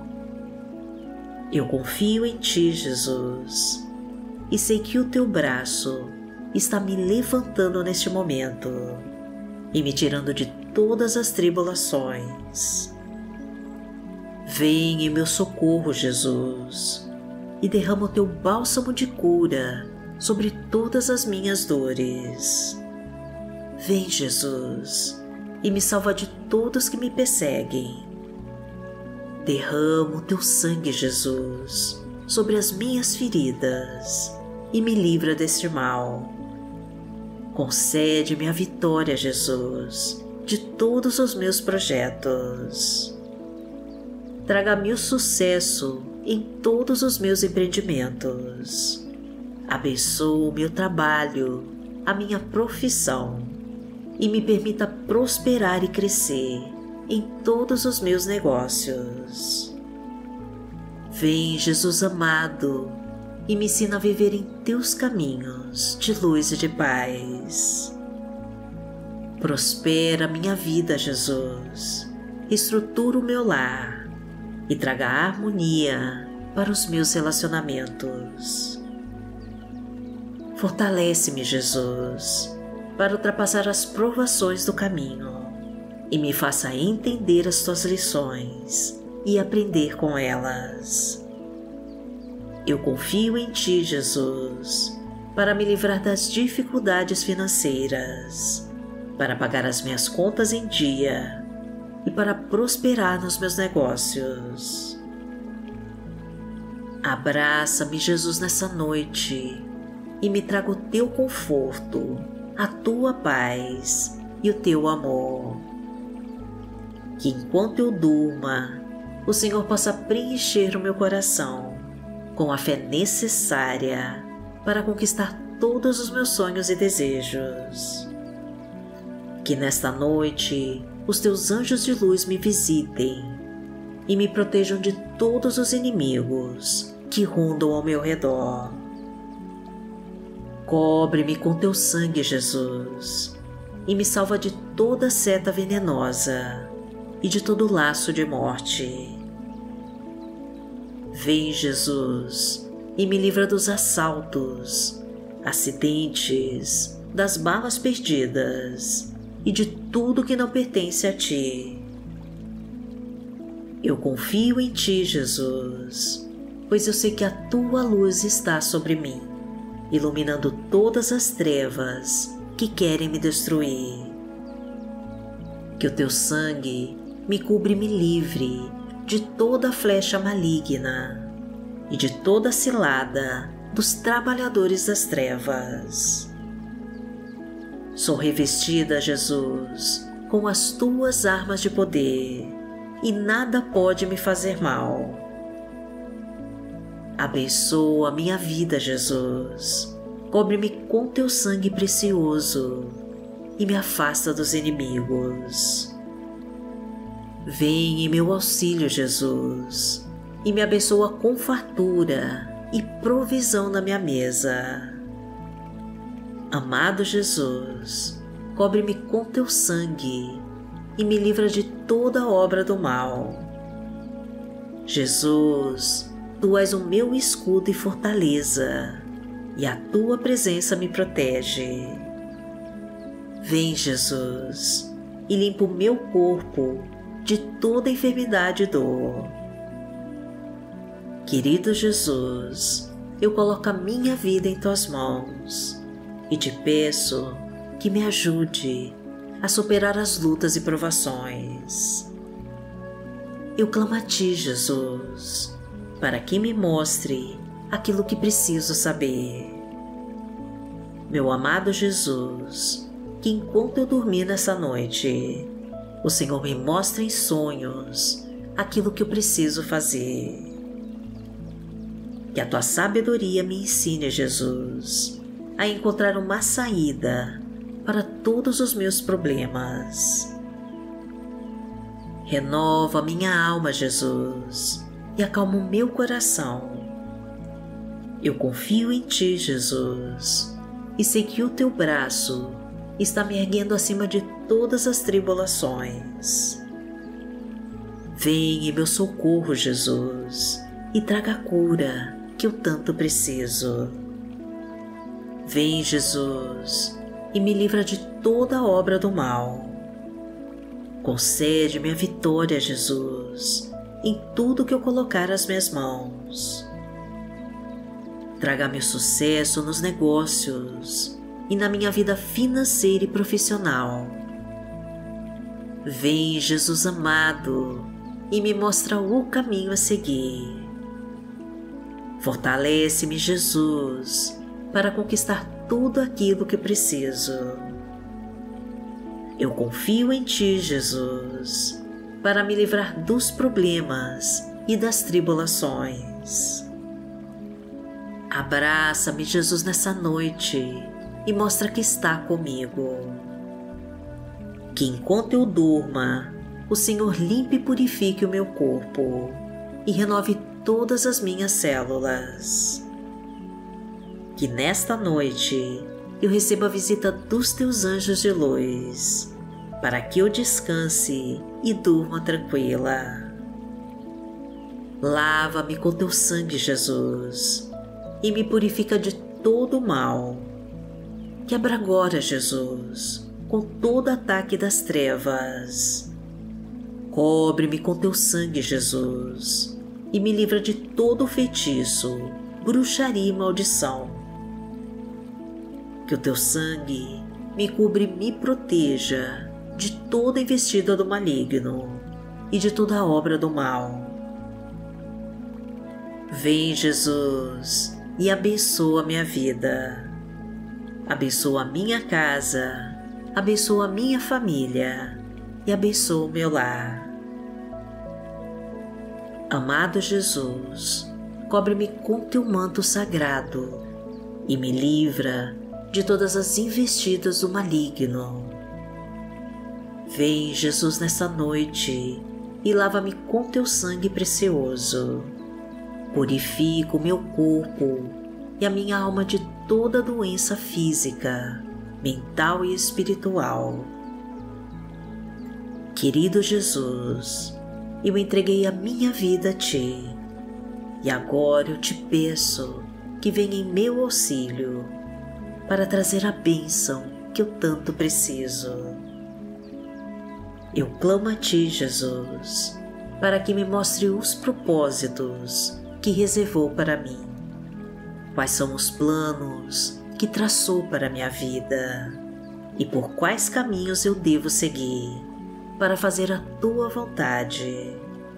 Eu confio em Ti, Jesus, e sei que o Teu braço está me levantando neste momento e me tirando de todas as tribulações. Vem em meu socorro, Jesus, e derrama o Teu bálsamo de cura sobre todas as minhas dores. Vem, Jesus, e me salva de todos que me perseguem. Derrama o Teu sangue, Jesus, sobre as minhas feridas e me livra deste mal. Concede-me a vitória, Jesus, de todos os meus projetos. Traga-me o sucesso em todos os meus empreendimentos. Abençoe o meu trabalho, a minha profissão e me permita prosperar e crescer em todos os meus negócios. Vem, Jesus amado, e me ensina a viver em Teus caminhos de luz e de paz. Prospera a minha vida, Jesus, estrutura o meu lar e traga harmonia para os meus relacionamentos. Fortalece-me, Jesus, para ultrapassar as provações do caminho e me faça entender as Tuas lições e aprender com elas. Eu confio em Ti, Jesus, para me livrar das dificuldades financeiras, para pagar as minhas contas em dia e para prosperar nos meus negócios. Abraça-me, Jesus, nessa noite e me traga o Teu conforto, a Tua paz e o Teu amor. Que enquanto eu durma, o Senhor possa preencher o meu coração com a fé necessária para conquistar todos os meus sonhos e desejos. Que nesta noite os Teus anjos de luz me visitem e me protejam de todos os inimigos que rondam ao meu redor. Cobre-me com Teu sangue, Jesus, e me salva de toda seta venenosa e de todo laço de morte. Vem, Jesus, e me livra dos assaltos, acidentes, das balas perdidas e de tudo que não pertence a Ti. Eu confio em Ti, Jesus, pois eu sei que a Tua luz está sobre mim, iluminando todas as trevas que querem me destruir. Que o Teu sangue me cubra e me livre de toda flecha maligna e de toda cilada dos trabalhadores das trevas. Sou revestida, Jesus, com as Tuas armas de poder e nada pode me fazer mal. Abençoa a minha vida, Jesus. Cobre-me com Teu sangue precioso e me afasta dos inimigos. Vem em meu auxílio, Jesus, e me abençoa com fartura e provisão na minha mesa. Amado Jesus, cobre-me com Teu sangue e me livra de toda obra do mal. Jesus, Tu és o meu escudo e fortaleza, e a Tua presença me protege. Vem, Jesus, e limpa o meu corpo de toda enfermidade e dor. Querido Jesus, eu coloco a minha vida em Tuas mãos e Te peço que me ajude a superar as lutas e provações. Eu clamo a Ti, Jesus, para que me mostre aquilo que preciso saber. Meu amado Jesus, que enquanto eu dormir nessa noite, o Senhor me mostra em sonhos aquilo que eu preciso fazer. Que a Tua sabedoria me ensine, Jesus, a encontrar uma saída para todos os meus problemas. Renova minha alma, Jesus, e acalma o meu coração. Eu confio em Ti, Jesus, e sei que o Teu braço está me erguendo acima de todas as tribulações. Vem em meu socorro, Jesus, e traga a cura que eu tanto preciso. Vem, Jesus, e me livra de toda obra do mal. Concede-me a vitória, Jesus, em tudo que eu colocar as minhas mãos. Traga-me o sucesso nos negócios e na minha vida financeira e profissional. Vem, Jesus amado, e me mostra o caminho a seguir. Fortalece-me, Jesus, para conquistar tudo aquilo que preciso. Eu confio em Ti, Jesus, para me livrar dos problemas e das tribulações. Abraça-me, Jesus, nessa noite e mostra que está comigo. Que enquanto eu durma, o Senhor limpe e purifique o meu corpo e renove todas as minhas células. Que nesta noite eu receba a visita dos Teus anjos de luz, para que eu descanse e durma tranquila. Lava-me com Teu sangue, Jesus, e me purifica de todo o mal. Quebra agora, Jesus, com todo ataque das trevas. Cobre-me com Teu sangue, Jesus, e me livra de todo feitiço, bruxaria e maldição. Que o Teu sangue me cubra e me proteja de toda investida do maligno e de toda obra do mal. Vem, Jesus, e abençoa minha vida. Abençoa a minha casa, abençoa a minha família e abençoa o meu lar. Amado Jesus, cobre-me com Teu manto sagrado e me livra de todas as investidas do maligno. Vem, Jesus, nessa noite e lava-me com Teu sangue precioso. Purifica o meu corpo e a minha alma de toda doença física, mental e espiritual. Querido Jesus, eu entreguei a minha vida a Ti e agora eu Te peço que venha em meu auxílio para trazer a bênção que eu tanto preciso. Eu clamo a Ti, Jesus, para que me mostre os propósitos que reservou para mim. Quais são os planos que traçou para a minha vida e por quais caminhos eu devo seguir para fazer a Tua vontade.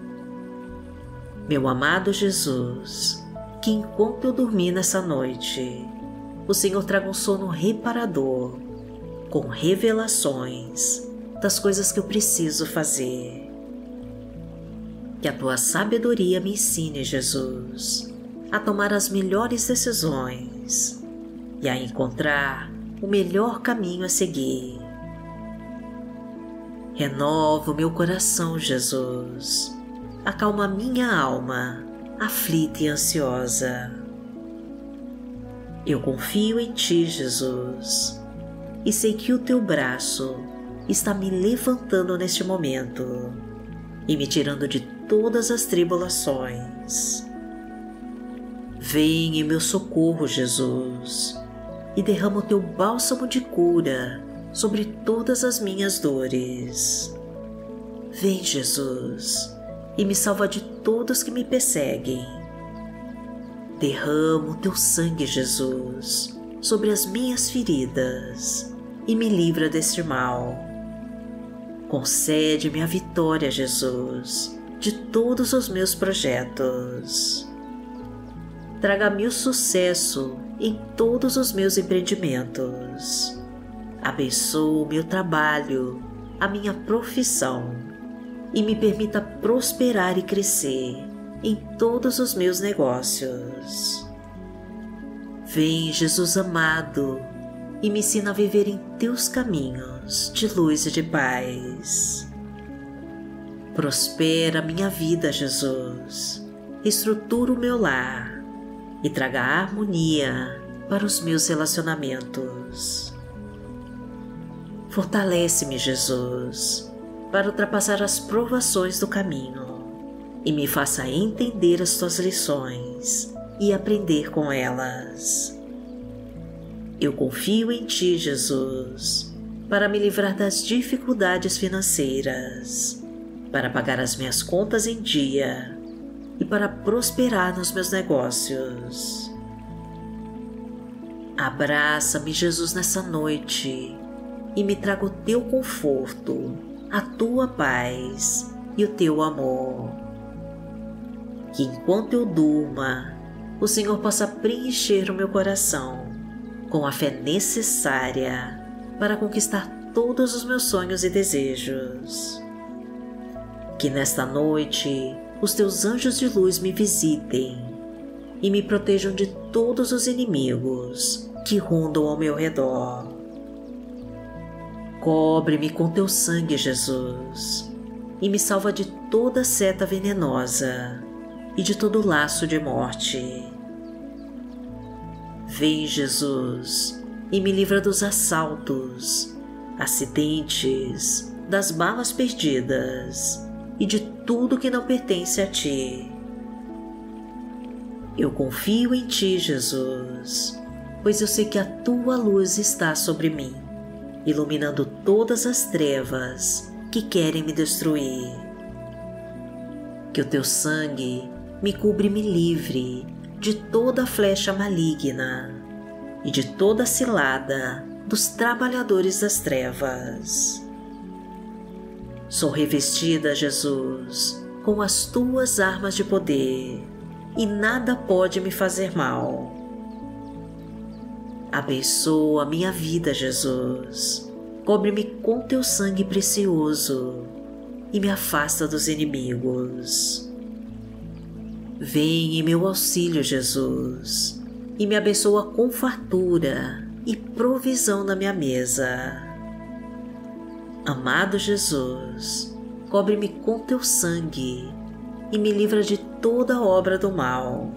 Meu amado Jesus, que enquanto eu dormir nessa noite, o Senhor traga um sono reparador, com revelações das coisas que eu preciso fazer. Que a Tua sabedoria me ensine, Jesus, a tomar as melhores decisões e a encontrar o melhor caminho a seguir. Renova o meu coração, Jesus. Acalma minha alma, aflita e ansiosa. Eu confio em Ti, Jesus, e sei que o Teu braço está me levantando neste momento e me tirando de todas as tribulações. Vem em meu socorro, Jesus, e derrama o Teu bálsamo de cura sobre todas as minhas dores. Vem, Jesus, e me salva de todos que me perseguem. Derrama o Teu sangue, Jesus, sobre as minhas feridas e me livra deste mal. Concede-me a vitória, Jesus, de todos os meus projetos. Traga-me o sucesso em todos os meus empreendimentos. Abençoe o meu trabalho, a minha profissão e me permita prosperar e crescer em todos os meus negócios. Vem, Jesus amado, e me ensina a viver em teus caminhos de luz e de paz. Prospera minha vida, Jesus, estrutura o meu lar e traga harmonia para os meus relacionamentos. Fortalece-me, Jesus, para ultrapassar as provações do caminho e me faça entender as tuas lições e aprender com elas. Eu confio em ti, Jesus, para me livrar das dificuldades financeiras, para pagar as minhas contas em dia e para prosperar nos meus negócios. Abraça-me, Jesus, nessa noite e me traga o teu conforto, a tua paz e o teu amor. Que enquanto eu durma, o Senhor possa preencher o meu coração com a fé necessária para conquistar todos os meus sonhos e desejos. Que nesta noite os teus anjos de luz me visitem e me protejam de todos os inimigos que rondam ao meu redor. Cobre-me com teu sangue, Jesus, e me salva de toda seta venenosa e de todo laço de morte. Vem, Jesus, e me livra dos assaltos, acidentes, das balas perdidas e de tudo que não pertence a ti. Eu confio em ti, Jesus, pois eu sei que a tua luz está sobre mim, iluminando todas as trevas que querem me destruir. Que o teu sangue me cubra e me livre de toda flecha maligna e de toda cilada dos trabalhadores das trevas. Sou revestida, Jesus, com as tuas armas de poder e nada pode me fazer mal. Abençoa a minha vida, Jesus. Cobre-me com teu sangue precioso e me afasta dos inimigos. Vem em meu auxílio, Jesus, e me abençoa com fartura e provisão na minha mesa. Amado Jesus, cobre-me com teu sangue e me livra de toda obra do mal.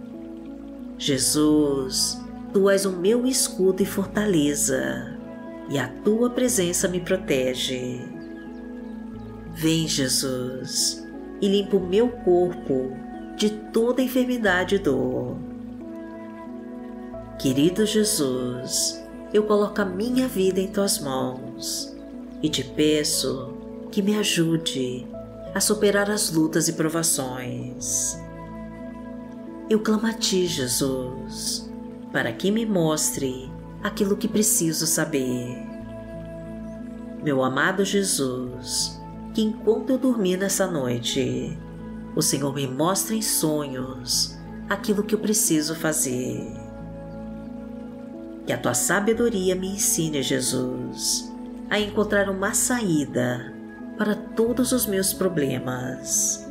Jesus, tu és o meu escudo e fortaleza, e a tua presença me protege. Vem, Jesus, e limpa o meu corpo de toda enfermidade e dor. Querido Jesus, eu coloco a minha vida em tuas mãos e te peço que me ajude a superar as lutas e provações. Eu clamo a ti, Jesus, para que me mostre aquilo que preciso saber. Meu amado Jesus, que enquanto eu dormir nessa noite, o Senhor me mostra em sonhos aquilo que eu preciso fazer. Que a tua sabedoria me ensine, Jesus, a encontrar uma saída para todos os meus problemas.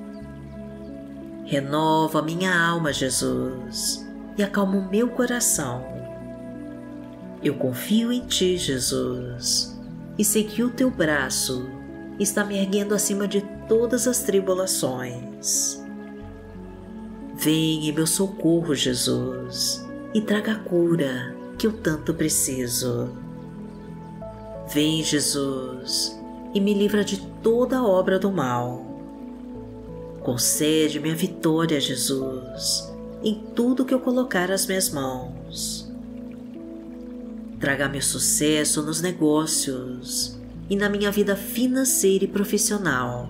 Renova minha alma, Jesus, e acalma o meu coração. Eu confio em ti, Jesus, e sei que o teu braço está me erguendo acima de todas as tribulações. Vem em meu socorro, Jesus, e traga a cura que eu tanto preciso. Vem, Jesus, e me livra de toda obra do mal. Concede-me a vitória, Jesus, em tudo que eu colocar as minhas mãos. Traga-me o sucesso nos negócios e na minha vida financeira e profissional.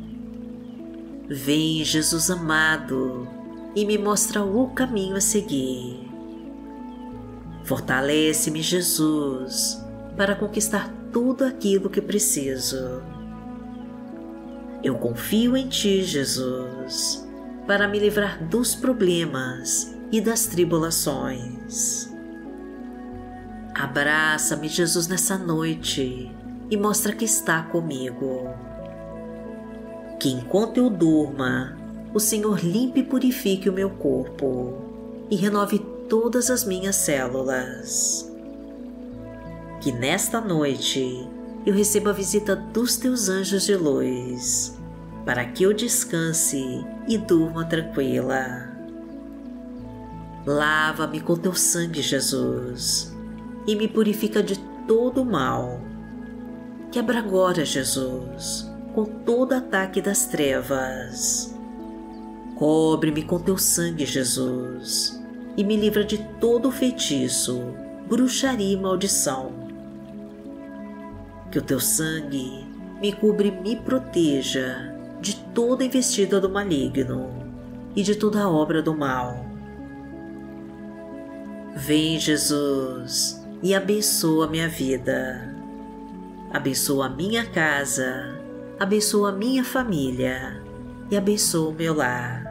Vem, Jesus amado, e me mostra o caminho a seguir. Fortalece-me, Jesus, para conquistar tudo aquilo que preciso. Eu confio em Ti, Jesus, para me livrar dos problemas e das tribulações. Abraça-me, Jesus, nessa noite e mostra que está comigo. Que enquanto eu durma, o Senhor limpe e purifique o meu corpo e renove todas as minhas células. Que nesta noite eu receba a visita dos Teus anjos de luz, para que eu descanse e durma tranquila. Lava-me com Teu sangue, Jesus, e me purifica de todo o mal. Quebra agora, Jesus, com todo ataque das trevas. Cobre-me com Teu sangue, Jesus, e me livra de todo feitiço, bruxaria e maldição. Que o Teu sangue me cubra e me proteja de toda investida do maligno e de toda obra do mal. Vem, Jesus, e abençoa minha vida. Abençoa a minha casa, abençoa a minha família e abençoa o meu lar.